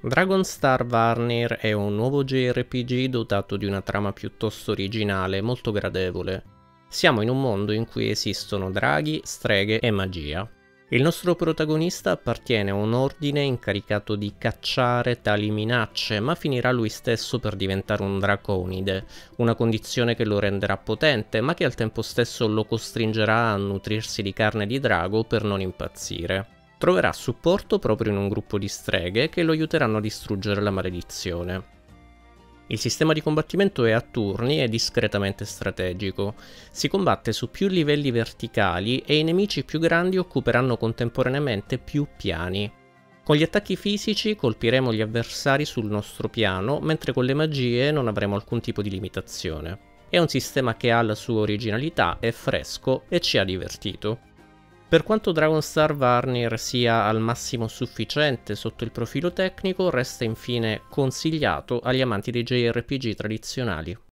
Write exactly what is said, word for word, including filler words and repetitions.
Dragonstar Varnir è un nuovo J R P G dotato di una trama piuttosto originale e molto gradevole. Siamo in un mondo in cui esistono draghi, streghe e magia. Il nostro protagonista appartiene a un ordine incaricato di cacciare tali minacce, ma finirà lui stesso per diventare un draconide, una condizione che lo renderà potente, ma che al tempo stesso lo costringerà a nutrirsi di carne di drago per non impazzire. Troverà supporto proprio in un gruppo di streghe che lo aiuteranno a distruggere la maledizione. Il sistema di combattimento è a turni e discretamente strategico. Si combatte su più livelli verticali e i nemici più grandi occuperanno contemporaneamente più piani. Con gli attacchi fisici colpiremo gli avversari sul nostro piano, mentre con le magie non avremo alcun tipo di limitazione. È un sistema che ha la sua originalità, è fresco e ci ha divertito. Per quanto Dragonstar Varnir sia al massimo sufficiente sotto il profilo tecnico, resta infine consigliato agli amanti dei J R P G tradizionali.